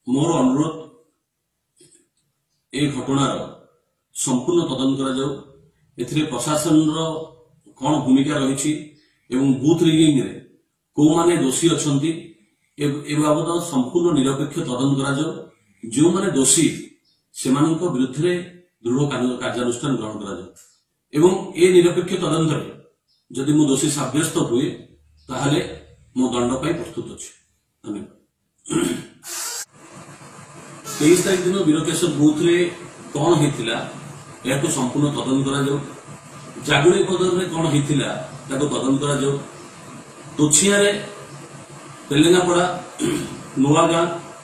मोर अनुरोध ए घटनार संपूर्ण तदंत करा जाऊ एथिरे प्रशासन कौन भूमिका रही बूथ रिगिंग रे को माने दोषी अछंती ए बाबद संपूर्ण निरपेक्ष तदंत करा जाऊ जो माने दोषी सेमानक विरुद्ध रे दृढ़ कार्यानुष्ठान ग्रहण करा जाऊ एवं ए निरपेक्ष तदंत रे जदि मो दोषी साब्यस्त हुए ताहले मो दंड पाई प्रस्तुत अछि। धन्यवाद। 23 तारीख दिन वीरकेशर बूथ रे कौन होता या संपूर्ण तदंत करा जाऊ जागुड़ी पदर रे कौन होता तदंत करा जाऊ तोछिया रे तेलेंगापड़ा नुआगां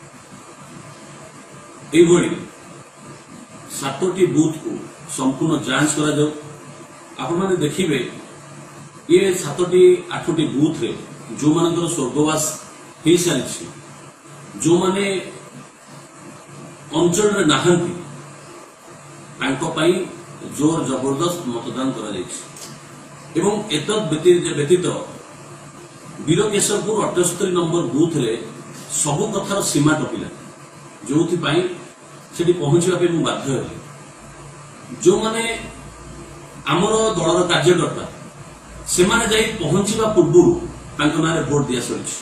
एभली 7टी बूथ को संपूर्ण जांच करा जाऊ। आपण माने देखिबे ये 7टी 8टी बूथ रे जो मानकर स्वर्गवास हो सारी जो माने अंचल रे नाहंती तांको पाई जोर जबरदस्त मतदान करा जायछि एवं एतद व्यतीत वीरकेशरपुर 78 नंबर बूथ रे सबु कथार सीमा टपिला जोथि पाई सेठी पहुंचवा पे मु बाध्य हेली। जो माने हमर दलर कार्यकर्ता से माने जाई पहुंचवा पूर्व तांको नारे वोट दिया सरिछि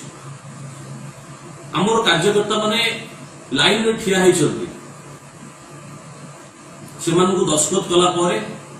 हमर कार्यकर्ता माने लाइन रे ठिया है चलती सेमानकु दस्तखत कला परे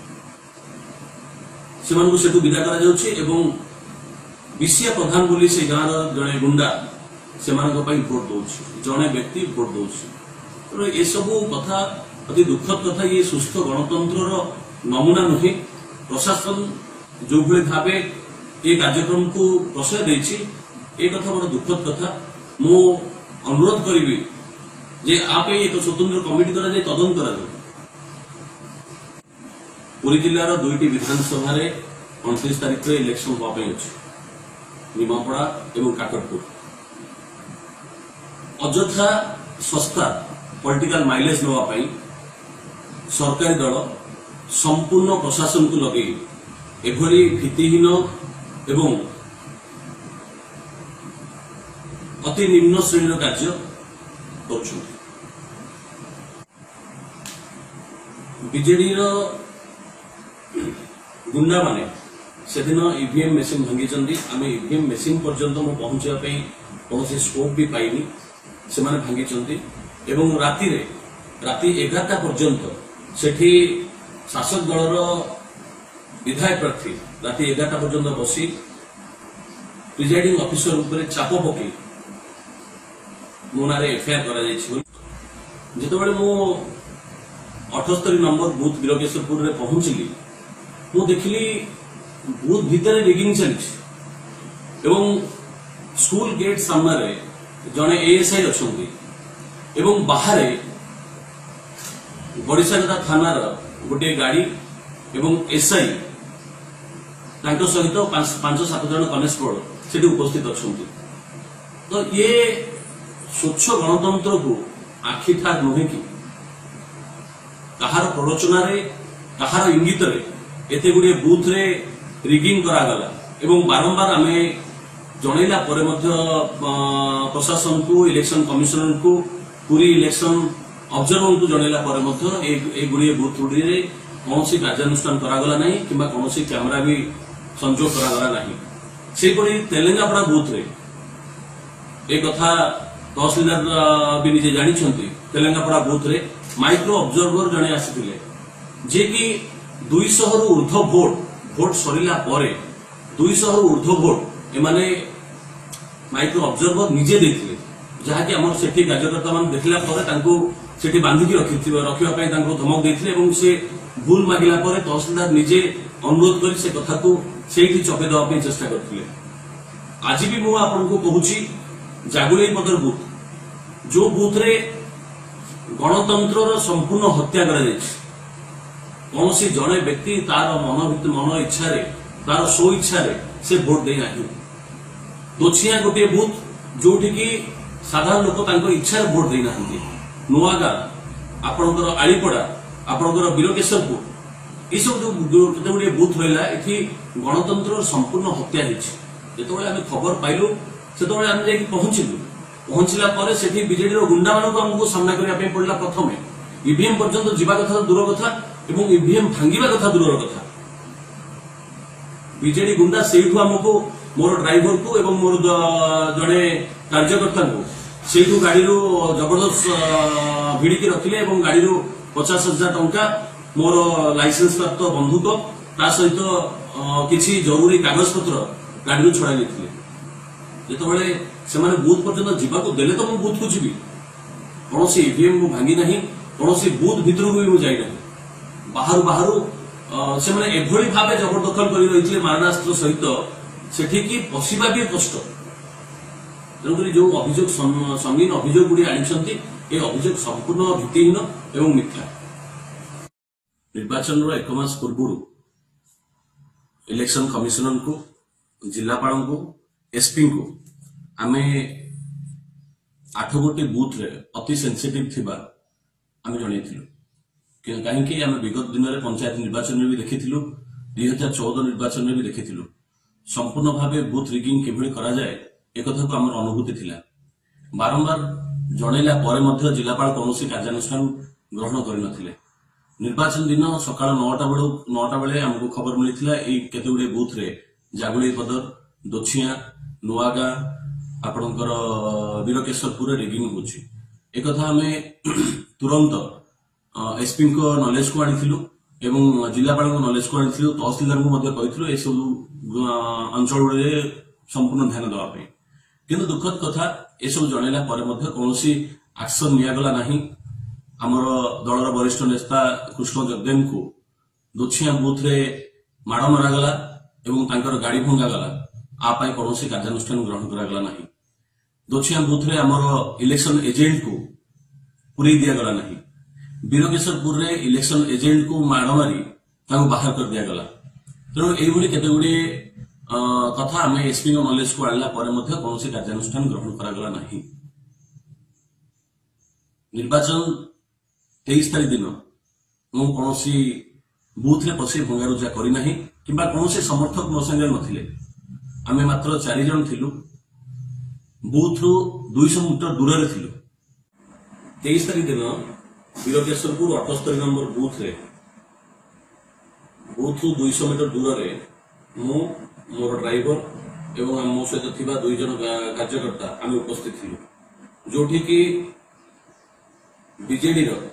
सेमानकु सेटु विदा करा जाउछि एवं विषय प्रधान बोली से गाँव जड़े गुंडा सेमानक पई वोट दउछि जड़े व्यक्ति वोट दउछि। तो ये सब कथा अति दुखद कथा ये सुस्थ गणतंत्र नमूना नुहे। प्रशासन जो भली भावे ये कार्यक्रम को प्रश्रय देछि ए कथा बड़ दुखद कथा। मो अनुरोध करिवि जे आप एक स्वतंत्र कमिटी द्वारा तदंत करा जाऊ। पुरी जिलार 2टी विधानसभा रे 29 तारीख रे इलेक्शन होबा पई अछि निमापड़ा एवं काकटपुर। अଯଥା सस्ता पॉलिटिकल माइलेज नवा पई सरकारी दल संपूर्ण प्रशासन को लगे एभली भीतिहीन एवं अति निम्न श्रेणी कार्य करुछन्ति। बीजेडी गुंडा माने से दिन ईवीएम मेसीन भांगी आम ईवीएम मेसीन पर्यंत मु पहुंचापी कौन स्कोप भी पाइनी से माने भांगी एवं राति 11टा पर्यंत सेठी शासक दलर विधायक प्रार्थी राति 11टा पर्यंत बसी प्रिजाइडिंग ऑफिसर ऊपर चाप पकई मो नारे एफआईआर करा जायछि। जेतेबेले मो 78 नंबर बूथ वीरकेशरपुर रे पहुंचली मु देखली बूथ भीतर रिगिंग चली एवं स्कूल गेट सामने जड़े एएसआई अच्छी एवं बाहर बड़ीसागदा थानार गोटे गाड़ी एवं एसआई सहित 5-7 जन कनेस्टेबल से उपस्थित अच्छा। तो ये स्वच्छ गणतंत्र को आखि ठाक नुहे कि कहार प्ररोचना कहार इंगित एते गुड़े बूथ रे रिगिंग करागला एवं बारंबार आमे जनैला परे मध्य प्रशासन को इलेक्शन कमिशनर को पूरी इलेक्शन ऑब्जर्वर को जनैला परे मध्य ए गुड़िए बूथ गुड़िए कौन सी कार्यानुष्ठान करागला नहीं किंबा कौन सी कैमरा भी संजोग करागला नहीं। से परी तेलेंगापड़ा बूथ रे एक कथा तहसीलदार भी निजे जानी तेलेंगापड़ा बूथ रे माइक्रो ऑब्जर्वर जने आसीथिले जे कि 200 रु ऊर्ध्व भोट सरिला परे 200 रु ऊर्ध्व भोट एमाने माइक्रो ऑब्जर्वर निजे देथिले जहाँकि आम सेठी कार्यकर्ता मान देखला परे तांको सेठी बांधिकी रखिबा पई तांको धमक देथिले एवं से भूल मागिला परे तहसीलदार निजे अनुरोध करी से कथा को सेठी चपे देवा पई चेष्टा करथिले। आज भी मु आपनको कहूची जागुड़ी पदर बूथ जो बूथ रे गणतंत्र संपूर्ण हत्या करा जायछि कौन सी जड़े व्यक्ति तार मन इच्छा तार स्व इच्छा से भोट दे नहीं। तोछिया गोटे बूथ जोठी की साधारण लोक इच्छा भोट दे ना नुआगां आपणकर आलीपड़ा आपणकर वीरकेशरपुर ये सब जो गुड़े बूथ रहा ये गणतंत्र संपूर्ण हत्या होती। जो खबर पाइलु से पहुंचलु पहुंचला पर सेठी बीजेडी रो गुंडा मानक हमको सामना करिया पे पड़ला प्रथमे ईवीएम पर्यंत जीवा कथा दूर कथा एवं ईवीएम भांगिबा कथा दूर कथा बीजेडी गुंडा सेठू हमको मोर ड्राइवर को एवं मोर जड़े कार्यकर्ता को सेठू गाड़ी जबरदस्त भिड़िकी रखिले एवं गाड़ी 50,000 टंका मोर लाइसेंस प्राप्त बंधुक ता सहित किसी जरूरी कागज पत्र गाड़ी छड़ाई लेथिले जेतबेले सेमाने बूथ पर्यंत जीवाको देले तो मु बूथ को जीवी कौन ईवीएम को भांगी नहीं कौन बूथ भितर भी मुझे जाई नहीं बाहर बाहर से माने एभली भावे जबरदखल कर रही मारणास्त्र सहित सेठी की पशिबा भी कष्ट तेणुक जो अभियोग संगीन अभियोग गुड़ी आनी ए अभियोग संपूर्ण भित्तिहीन एवं मिथ्या निर्वाचन एक मास पूर्व इलेक्शन कमिशनर को जिलापाल को एसपी को आमे 8 गोटी बूथ रे अति सेंसिटिव थिबा आमे जणैथिलु कहीं आम विगत दिन में पंचायत निर्वाचन में भी देखी 2014 निर्वाचन में भी देखी संपूर्ण भाव बूथ रिगिंग किभली करा जाए एक कथा को आमर अनुभूति थिला बारंबार जनैला पर मध्य जिलापाल कौन कार्यानुष्ठान ग्रहण करनथिले निर्वाचन दिन सकाळ 9टा बेले हमको खबर मिलता केते गुडे बूथ रे जागुली पदर दोछिया नुआगा आपणकर वीरकेशरपुर रिगिंग होची एक कथा हमें तुरंत एसपी को नॉलेज को आनी एवं जिलापाल नॉलेज को आनी तहसीलदार को कही ए सब अंचल संपूर्ण ध्यान देवाई किंतु दुखद कथा ए सब जनैला कौन एक्शन निगला नहीं आमर दलर वरिष्ठ नेता कृष्ण जगदेव को दोछिया बूथ रे माड़ मरागला एवं तांकर गाड़ी भंगागला आपाई कौन कार्यानुष्ठान ग्रहण करागला नहीं दोछिया बूथ रे आमर इलेक्शन एजेंट को पूरी दिगला नहीं वीरकेशरपुर रे इलेक्शन एजेंट को माड़ मारी बाहर कर दिगला तेणु ये केते गुडी कथा आम एसपी नॉलेज को आनला कौन कार्यानुष्ठान ग्रहण करागला नहीं निर्वाचन 23 तारीख दिन मु कौन बूथ रे पसी भंगारुजा करना कि कौन समर्थक मो संगे नथिले आमे मात्र 4 जन थिलु बूथ रु 200 मीटर दूर रे थिलु 23 तारीख दिन वीरकेशरपुर 78 नंबर बूथ रे बूथ 200 मीटर दूर रे मु मोर ड्राइवर एवं मो सहित थिबा 2 जन कार्यकर्ता आम उपस्थित थिलु जोठी की बीजेडी रो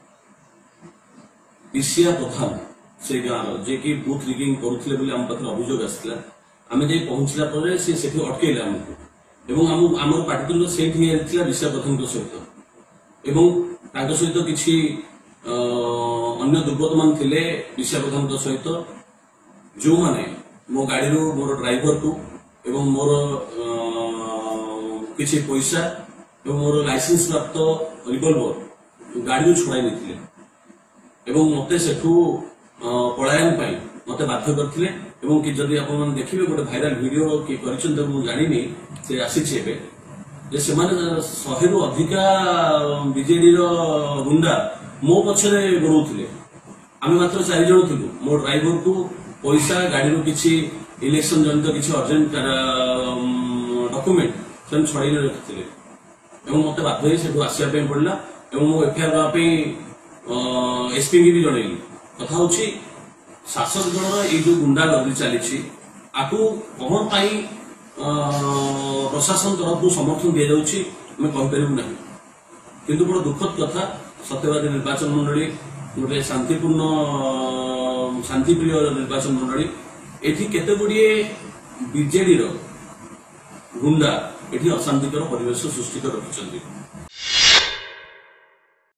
पिसिया प्रधान से गाँव जे कि बूथ रिगिंग करुथिले बोली हम पाखरे अभियोग आसला आमे जे पहुंचला परे से सेठी अटकेले हमको एवं आम पार्टी सेठी आइथिला विषय प्रधान को सहित एवं तांको सहित किछि अन्य दुर्गत मान थिले विषय प्रधान को सहित जो माने मो गाड़ी रो मोर ड्राइवर को एवं मोर किछि पैसा एवं मोर लाइसेंस प्राप्त रिवॉल्वर गाड़ी छुड़ाई नहीं एवं मते सेठू पलायन पाई मते बाध्य करथिले एवं कि जदि आपन देखिबे गोटे भाइराल वीडियो कि करिसन त मु जानि नै से आसी छेबे जे से माने 100 रु अधिका बीजेडी रो गुंडा मो पछरे गरुथिले आमे मात्र 4 जण थिलु मो ड्राइवर को पैसा गाड़ी रो किछि इलेक्शन जनित किछि अर्जेंट डॉक्यूमेंट सेन छड़ाई रखथिले एवं मते बाध्य होई सेठू आसिया पे पड़ला एवं मो एफआईआर दवा पे एसपी भी जनइली कथा हूँ शासक दलर ये जो गुंडा गर्दी चली आपको कौन प्रशासन तरफ समर्थन दि जाऊँगी कहीपर ना किंतु बड़ दुखद कथा सत्यवादी निर्वाचन मंडली गोटे शांतिपूर्ण शांतिप्रिय निर्वाचन मंडली एठी केते गुड़िए बीजेडी रो गुंडा एठी अशांतिकर परिवेश सृष्टि कर रखिछन्ति।